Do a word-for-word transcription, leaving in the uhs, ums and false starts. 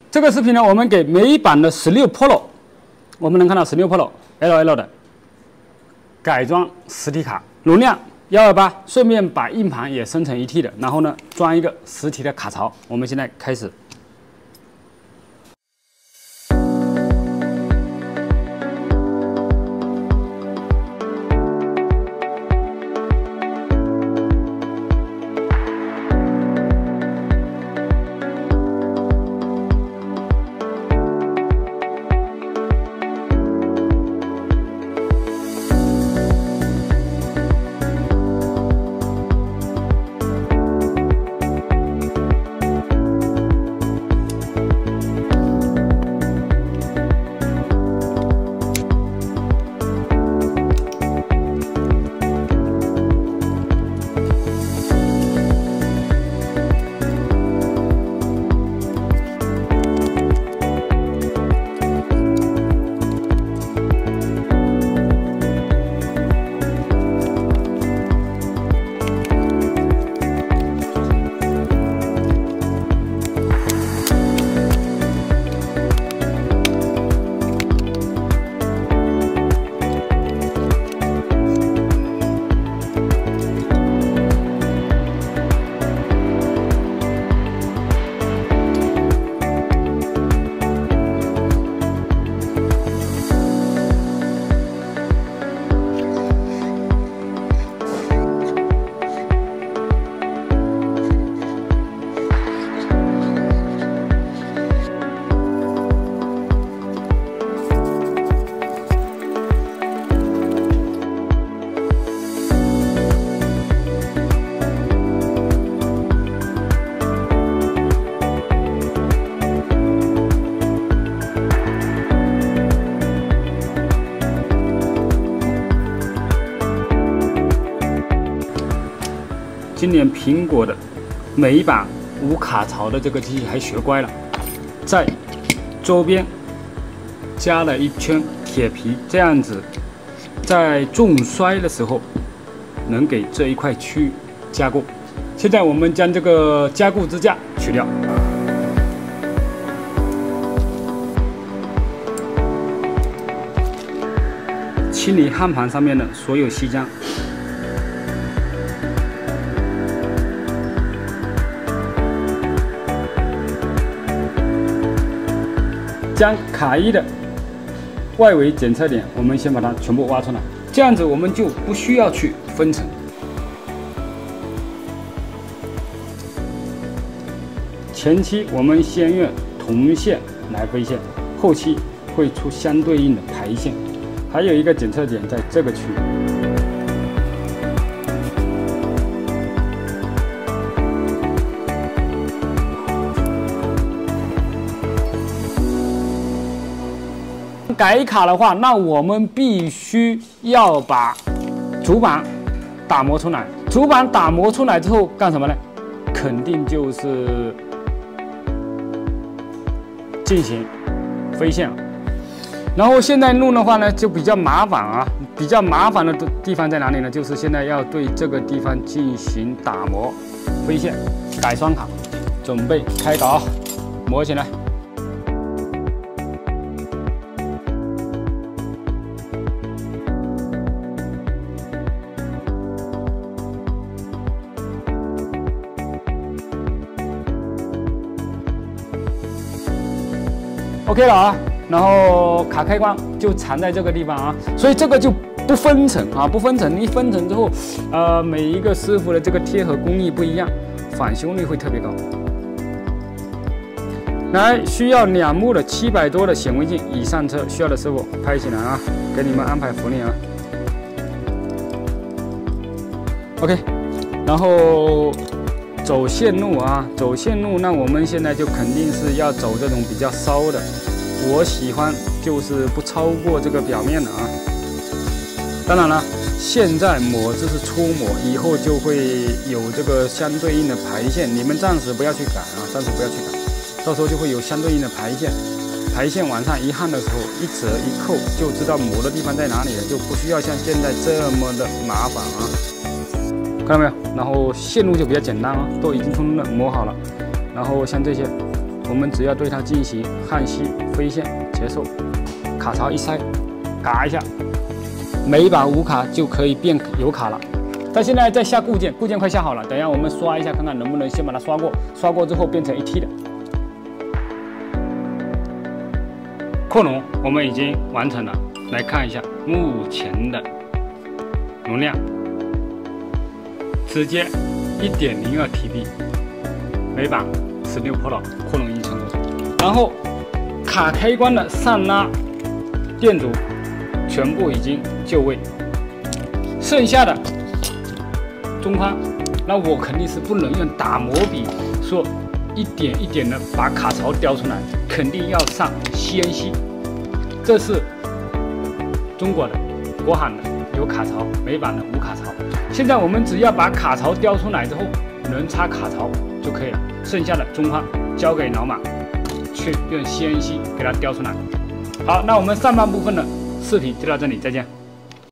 这个视频呢，我们给美版的十六 Pro， 我们能看到十六 Pro L L 的改装实体卡，容量一二八，顺便把硬盘也生成一 T 的，然后呢装一个实体的卡槽。我们现在开始。 今年苹果的每一版无卡槽的这个机器还学乖了，在周边加了一圈铁皮，这样子在重摔的时候能给这一块区域加固。现在我们将这个加固支架取掉，清理焊盘上面的所有锡浆。 将卡一的外围检测点，我们先把它全部挖出来，这样子我们就不需要去分层。前期我们先用铜线来飞线，后期会出相对应的排线。还有一个检测点在这个区域。 改卡的话，那我们必须要把主板打磨出来。主板打磨出来之后干什么呢？肯定就是进行飞线。然后现在弄的话呢，就比较麻烦啊。比较麻烦的地方在哪里呢？就是现在要对这个地方进行打磨、飞线、改双卡，准备开搞，磨起来。 OK 了啊，然后卡开关就藏在这个地方啊，所以这个就不分层啊，不分层。一分层之后，呃，每一个师傅的这个贴合工艺不一样，返修率会特别高。来，需要两目的七百多的显微镜以上车，需要的师傅拍起来啊，给你们安排福利啊。OK， 然后。 走线路啊，走线路，那我们现在就肯定是要走这种比较骚的。我喜欢就是不超过这个表面的啊。当然了，现在抹只是初抹，以后就会有这个相对应的排线。你们暂时不要去改啊，暂时不要去改，到时候就会有相对应的排线。排线往上一焊的时候，一折一扣就知道磨的地方在哪里了，就不需要像现在这么的麻烦啊。 看到没有？然后线路就比较简单啊，都已经通通的磨好了。然后像这些我们只要对它进行焊锡飞线结束，卡槽一塞，嘎一下，每一把无卡就可以变有卡了。它现在在下固件，固件快下好了，等一下我们刷一下看看能不能先把它刷过，刷过之后变成一 T 的。扩容我们已经完成了，来看一下目前的容量，直接 一点零二 T B， 每把十六 Pro 扩容已经成功。然后卡开关的上拉电阻全部已经就位，剩下的中宽，那我肯定是不能用打磨笔说一点一点的把卡槽雕出来，肯定要上 C N C， 这是中国的、国行的有卡槽，美版的无卡槽。现在我们只要把卡槽雕出来之后，能插卡槽就可以了，剩下的中宽交给老马去用 C N C 给它雕出来。好，那我们上半部分的视频就到这里，再见。